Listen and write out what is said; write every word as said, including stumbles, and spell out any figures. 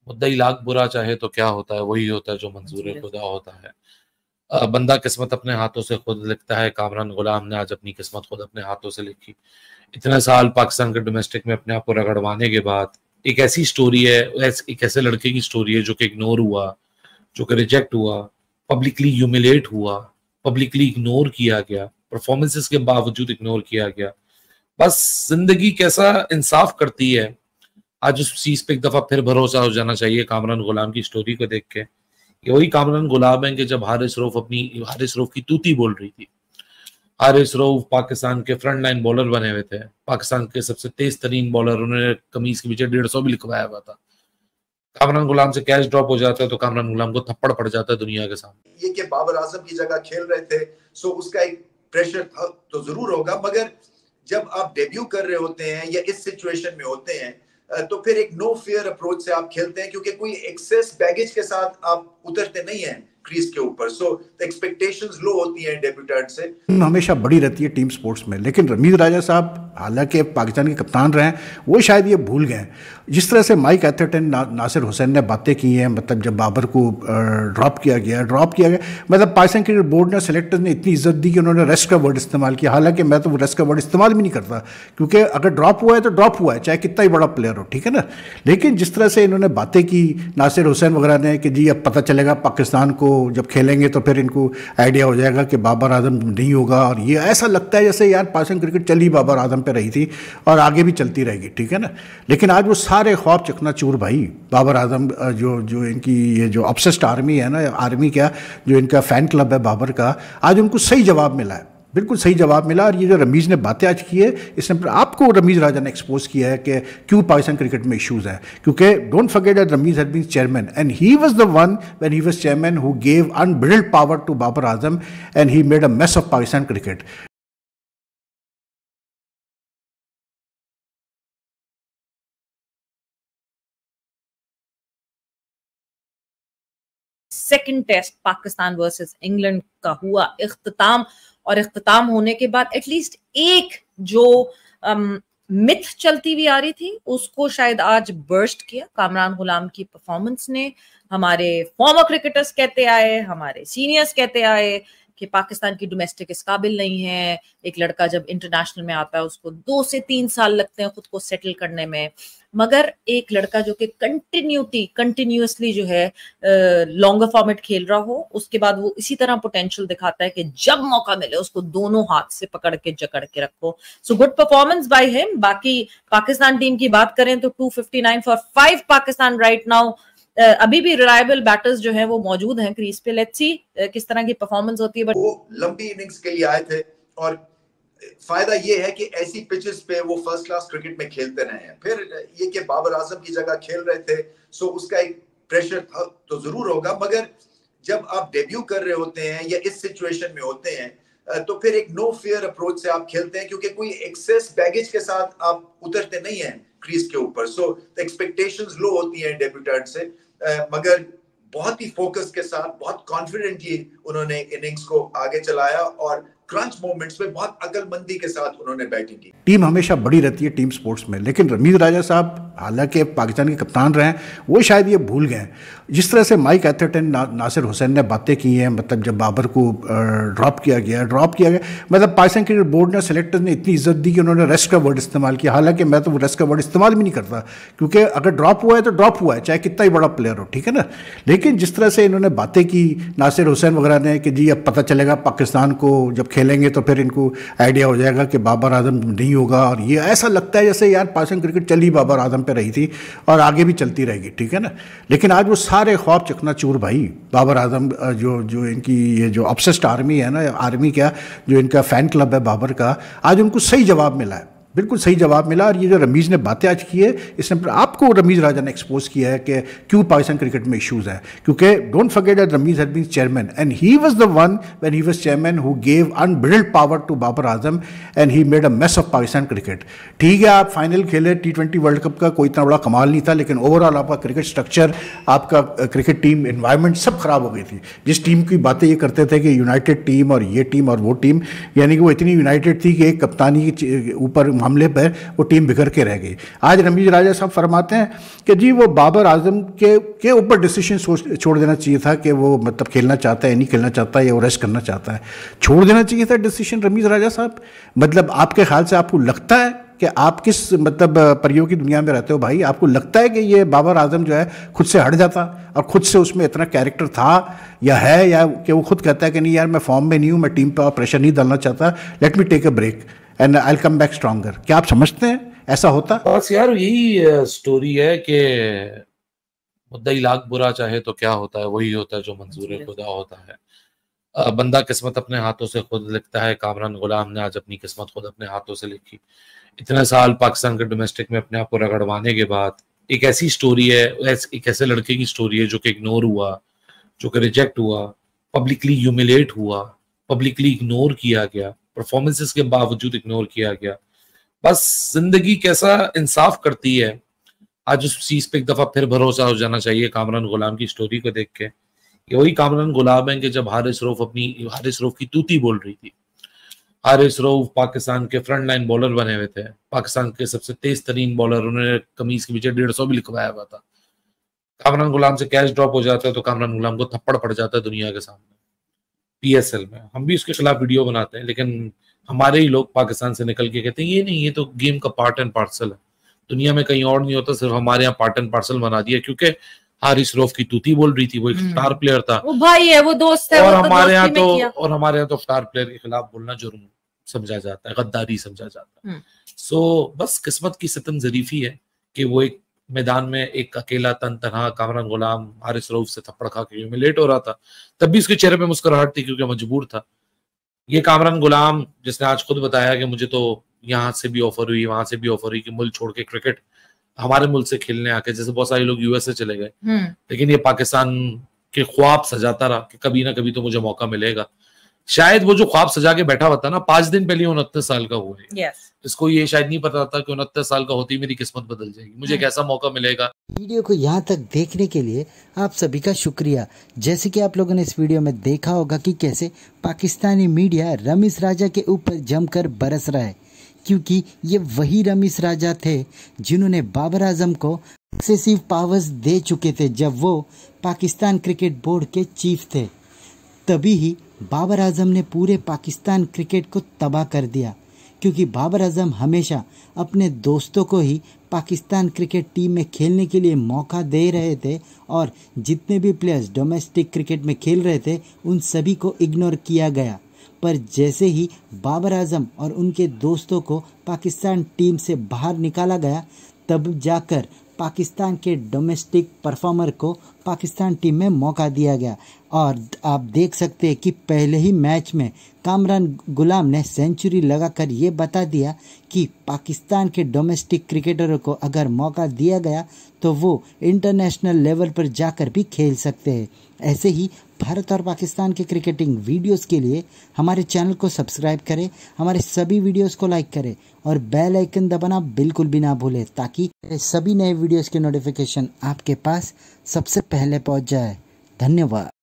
मुद्दई लाख बुरा चाहे तो क्या होता है, वही होता है जो मंजूर खुदा होता है। अ, बंदा किस्मत अपने हाथों से खुद लिखता है। कामरान गुलाम ने आज अपनी किस्मत खुद अपने हाथों से लिखी। इतने साल पाकिस्तान के डोमेस्टिक में अपने आप को रगड़वाने के बाद एक ऐसी स्टोरी है, एक ऐसे लड़के की स्टोरी है जो कि इग्नोर हुआ, जो कि रिजेक्ट हुआ, पब्लिकली ह्यूमिलेट हुआ, पब्लिकली इग्नोर किया गया, परफॉर्मेंसेस के बावजूद इग्नोर किया गया। बस जिंदगी कैसा इंसाफ करती है। आज उस चीज पे एक दफा फिर भरोसा हो जाना चाहिए कामरान गुलाम की स्टोरी को देख के। ये वही कामरान गुलाम है कि जब हारिस रऊफ अपनी हारिस रऊफ की तूती बोल रही थी। हारिस रऊफ पाकिस्तान के फ्रंट लाइन बॉलर बने हुए थे, पाकिस्तान के सबसे तेज तरीन बॉलर। उन्होंने कमीज के पीछे डेढ़ सौ भी लिखवाया हुआ था। कामरान गुलाम से कैच ड्रॉप हो जाता है तो कामरान गुलाम को थप्पड़ पड़ जाता है दुनिया के सामने। ये कि बाबर आजम की जगह खेल रहे थे, सो उसका एक प्रेशर तो जरूर होगा, मगर जब आप डेब्यू कर रहे होते हैं या इस सिचुएशन में होते हैं तो फिर एक नो फियर अप्रोच से आप खेलते हैं, क्योंकि कोई एक्सेस बैगेज के साथ आप उतरते नहीं हैं क्रीज के ऊपर। सो एक्सपेक्टेशंस लो होती हैं डेब्यूटेंट से। हमेशा बड़ी रहती है टीम स्पोर्ट्स में, लेकिन रमीज राजा साहब हालांकि पाकिस्तान के कप्तान रहे हैं, वो शायद ये भूल गए। जिस तरह से माइक एथरटन ना, नासिर हुसैन ने बातें की हैं, मतलब जब बाबर को ड्रॉप किया गया ड्रॉप किया गया मतलब पाकिस्तान क्रिकेट बोर्ड ने सेलेक्टर्स ने इतनी इज्जत दी कि उन्होंने रेस्ट का वर्ड इस्तेमाल किया। हालांकि मैं तो वो रेस्ट का वर्ड इस्तेमाल भी नहीं करता, क्योंकि अगर ड्रॉप हुआ है तो ड्रॉप हुआ है, चाहे कितना ही बड़ा प्लेयर हो, ठीक है ना। लेकिन जिस तरह से इन्होंने बातें की नासिर हुसैन वगैरह ने कि जी अब पता चलेगा पाकिस्तान को जब खेलेंगे तो फिर इनको आइडिया हो जाएगा कि बाबर आजम नहीं होगा, और ये ऐसा लगता है जैसे यार पाकिस्तान क्रिकेट चली बाबर आजम पे रही थी और आगे भी चलती रहेगी, ठीक है ना। लेकिन आज वो सारे ख्वाब चकनाचूर भाई। बाबर आजम जो जो इनकी ये जो ऑब्सेस्ड आर्मी है ना, आर्मी क्या जो इनका फ़ैन क्लब है बाबर का, आज उनको सही जवाब मिला है, बिल्कुल सही जवाब मिला। और ये जो रमीज़ ने बातें आज की है, इसने आपको रमीज़ राजा ने एक्सपोज किया है कि क्यों पाकिस्तान क्रिकेट में इश्यूज़ हैं। क्योंकि don't forget that Rameez had been chairman and he was the one when he was chairman who gave unbridled power to Babar Azam and he made a mess of Pakistan cricket. Second test Pakistan versus England का हुआ इख्तिताम, और इख्तिताम होने के बाद at least एक जो myth चलती हुई आ रही थी उसको शायद आज बर्स्ट किया कामरान गुलाम की परफॉर्मेंस ने। हमारे फॉर्मर क्रिकेटर्स कहते आए, हमारे सीनियर्स कहते आए कि पाकिस्तान की डोमेस्टिक इस काबिल नहीं है। एक लड़का जब इंटरनेशनल में आता है उसको दो से तीन साल लगते हैं खुद को सेटल करने में, मगर एक लड़का जो कि कंटिन्यूटी कंटिन्यूअसली जो है लॉन्गर फॉर्मेट खेल रहा हो, उसके बाद वो इसी तरह पोटेंशियल दिखाता है कि जब मौका मिले उसको दोनों हाथ से पकड़ के जकड़ के रखो। So good performance by him. बाकी पाकिस्तान टीम की बात करें तो two fifty nine for five Pakistan right now. Uh, अभी भी रिलायबल बैटर्स जो हैं वो मौजूद हैं क्रीज पे। लेट्स सी uh, किस तरह की परफॉर्मेंस होती है। बट वो लंबी इनिंग्स के लिए आए थे और फायदा ये है कि ऐसी पिचेस पे वो फर्स्ट क्लास क्रिकेट में खेलते रहे हैं। फिर ये कि बाबर आजम की जगह खेल रहे थे, सो उसका एक प्रेशर तो जरूर होगा, मगर जब आप डेब्यू कर रहे होते हैं या इस सिचुएशन में होते हैं तो फिर एक नो फियर अप्रोच से आप खेलते हैं, क्योंकि कोई एक्सेस बैगेज के साथ आप उतरते नहीं हैं क्रीज के ऊपर। सो एक्सपेक्टेशंस लो होती हैं डेब्यूटेंट से, मगर बहुत ही फोकस के साथ बहुत कॉन्फिडेंटली उन्होंने इनिंग्स को आगे चलाया और क्रंच मोमेंट्स में बहुत अकलमंदी के साथ उन्होंने बैटिंग की। टीम हमेशा बड़ी रहती है टीम स्पोर्ट्स में, लेकिन रमीज राजा साहब हालांकि पाकिस्तान के कप्तान रहे हैं, वो शायद ये भूल गए। जिस तरह से माइक एथरटन ना, नासिर हुसैन ने बातें की हैं, मतलब जब बाबर को ड्रॉप किया गया ड्रॉप किया गया मतलब पाकिस्तान क्रिकेट बोर्ड ने सेलेक्टर्स ने इतनी इज्जत दी कि उन्होंने रेस्ट का वर्ड इस्तेमाल किया। हालांकि मैं तो वो रेस्ट का वर्ड इस्तेमाल भी नहीं करता, क्योंकि अगर ड्रॉप हुआ है तो ड्रॉप हुआ है, चाहे कितना ही बड़ा प्लेयर हो, ठीक है ना। लेकिन जिस तरह से इन्होंने बातें की नासिर हुसैन वगैरह ने कि जी अब पता चलेगा पाकिस्तान को जब खेलेंगे तो फिर इनको आइडिया हो जाएगा कि बाबर आजम नहीं होगा, और ये ऐसा लगता है जैसे यार पाकिस्तान क्रिकेट चली बाबर आजम पे रही थी और आगे भी चलती रहेगी, ठीक है ना। लेकिन आज वो सारे ख्वाब चकनाचूर भाई। बाबर आजम जो जो इनकी ये जो ऑब्सेस्ड आर्मी है ना, आर्मी क्या जो इनका फ़ैन क्लब है बाबर का, आज उनको सही जवाब मिला है, बिल्कुल सही जवाब मिला। और ये जो रमीज़ ने बातें आज की है, इसने आपको रमीज़ राजा ने एक्सपोज किया है कि क्यों पाकिस्तान क्रिकेट में इश्यूज़ हैं। क्योंकि don't forget that Rameez had been chairman and he was the one when he was chairman who gave unbridled power to Babar Azam and he made a mess of Pakistan cricket. ठीक है, आप फाइनल खेले टी ट्वेंटी वर्ल्ड कप का, कोई इतना बड़ा कमाल नहीं था, लेकिन ओवरऑल आपका क्रिकेट स्ट्रक्चर, आपका क्रिकेट टीम इन्वायरमेंट सब खराब हो गई थी। जिस टीम की बातें ये करते थे कि यूनाइटेड टीम और ये टीम और वो टीम, यानी कि वो इतनी यूनाइटेड थी कि एक कप्तानी के ऊपर मामले पर वो टीम बिखर के रह गई। आज रमीज राजा साहब फरमाते हैं कि जी वो बाबर आजम के के ऊपर डिसीजन सोच छोड़ देना चाहिए था कि वो मतलब खेलना चाहता है नहीं खेलना चाहता है या वो रेस्ट करना चाहता है, छोड़ देना चाहिए था डिसीजन रमीज राजा साहब। मतलब आपके ख्याल से आपको लगता है कि आप किस मतलब परियों की दुनिया में रहते हो भाई, आपको लगता है कि ये बाबर आजम जो है खुद से हट जाता और खुद से उसमें इतना कैरेक्टर था या है, या कि वो खुद कहता है कि नहीं यार मैं फॉर्म में नहीं हूँ, मैं टीम पे और प्रेशर नहीं डालना चाहता, let me take a break and I will come back stronger. क्या आप समझते हैं ऐसा होता? बस यार यही स्टोरी है कि मुद्दा लाख बुरा चाहे तो क्या होता है, वही होता है जो मंजूर खुदा होता है। बंदा किस्मत अपने हाथों से खुद लिखता है। कामरान गुलाम ने आज अपनी किस्मत खुद अपने हाथों से लिखी। इतने साल पाकिस्तान के डोमेस्टिक में अपने आप को रगड़वाने के बाद एक ऐसी स्टोरी है, एक ऐसे लड़के की स्टोरी है जो कि इग्नोर हुआ, जो कि रिजेक्ट हुआ, पब्लिकली ह्यूमिलेट हुआ, पब्लिकली इग्नोर किया गया, परफॉर्मेंसेस के बावजूद इग्नोर किया गया। बस जिंदगी कैसा इंसाफ करती है। आज उस चीज पे एक दफा फिर भरोसा हो जाना चाहिए कामरान गुलाम की स्टोरी को देख के। ये वही कामरान गुलाम है कि जब हारिस रऊफ अपनी हारिस रऊफ की तूती बोल रही थी। हारिस रऊफ पाकिस्तान के फ्रंट लाइन बॉलर बने हुए थे, पाकिस्तान के सबसे तेज तरीन बॉलर, उन्होंने कमीज के पीछे डेढ़ सौ भी लिखवाया हुआ था। कामरान गुलाम से कैच ड्रॉप हो जाता है तो कामरान गुलाम को थप्पड़ पड़ जाता है दुनिया के सामने पीएसएल में। हम भी उसके खिलाफ वीडियो बनाते हैं, लेकिन हमारे ही लोग पाकिस्तान से निकल के कहते हैं ये नहीं, ये तो गेम का पार्ट एंड पार्सल है, दुनिया में कहीं और नहीं होता, सिर्फ हमारे यहाँ पार्ट एंड पार्सल बना दिया क्योंकि हारिस रऊफ की तूती बोल रही थी। वो एक स्टार प्लेयर था, वो भाई है, वो दोस्त है, और वो हमारे यहाँ तो तो और हमारे यहाँ तो स्टार प्लेयर के खिलाफ बोलना जुर्म समझा जाता है, गद्दारी समझा जाता है। सो so, बस किस्मत की सितम ज़रीफी है कि वो एक मैदान में एक अकेला तन तनहा कामरान गुलाम हारिस रऊफ से थप्पड़ खा के ह्यूमिलेट हो रहा था, तब भी उसके चेहरे पे मुस्कुराहट थी क्योंकि मजबूर था। ये कामरान गुलाम जिसने आज खुद बताया कि मुझे तो यहाँ से भी ऑफर हुई, वहां से भी ऑफर हुई कि मुल्क छोड़ के क्रिकेट हमारे मुल्क से खेलने आके, जैसे बहुत सारे लोग यूएसए चले गए, लेकिन ये पाकिस्तान के ख्वाब सजाता रहा कि कभी ना कभी तो मुझे मौका मिलेगा। शायद वो जो ख्वाब सजा के बैठा हुआ था ना, पांच दिन पहले उनतीस साल का हुआ है। yes. इसको ये शायद नहीं पता था कि उनतीस साल का होती मेरी किस्मत बदल जाएगी, मुझे कैसा मौका मिलेगा। वीडियो को यहाँ तक देखने के लिए आप सभी का शुक्रिया। जैसे कि आप लोगों ने इस वीडियो में देखा होगा कि कैसे पाकिस्तानी मीडिया रमीज राजा के ऊपर जमकर बरस रहा है, क्योंकि ये वही रमीज राजा थे जिन्होंने बाबर आजम को एक्सेसिव पावर्स दे चुके थे जब वो पाकिस्तान क्रिकेट बोर्ड के चीफ थे। तभी ही बाबर आजम ने पूरे पाकिस्तान क्रिकेट को तबाह कर दिया, क्योंकि बाबर आजम हमेशा अपने दोस्तों को ही पाकिस्तान क्रिकेट टीम में खेलने के लिए मौका दे रहे थे और जितने भी प्लेयर्स डोमेस्टिक क्रिकेट में खेल रहे थे उन सभी को इग्नोर किया गया। पर जैसे ही बाबर आजम और उनके दोस्तों को पाकिस्तान टीम से बाहर निकाला गया, तब जाकर पाकिस्तान के डोमेस्टिक परफॉर्मर को पाकिस्तान टीम में मौका दिया गया। और आप देख सकते हैं कि पहले ही मैच में कामरान गुलाम ने सेंचुरी लगाकर ये बता दिया कि पाकिस्तान के डोमेस्टिक क्रिकेटरों को अगर मौका दिया गया तो वो इंटरनेशनल लेवल पर जाकर भी खेल सकते हैं। ऐसे ही भारत और पाकिस्तान के क्रिकेटिंग वीडियोस के लिए हमारे चैनल को सब्सक्राइब करें, हमारे सभी वीडियोस को लाइक करें और बेल आइकन दबाना बिल्कुल भी ना भूलें, ताकि सभी नए वीडियोस के नोटिफिकेशन आपके पास सबसे पहले पहुंच जाए। धन्यवाद।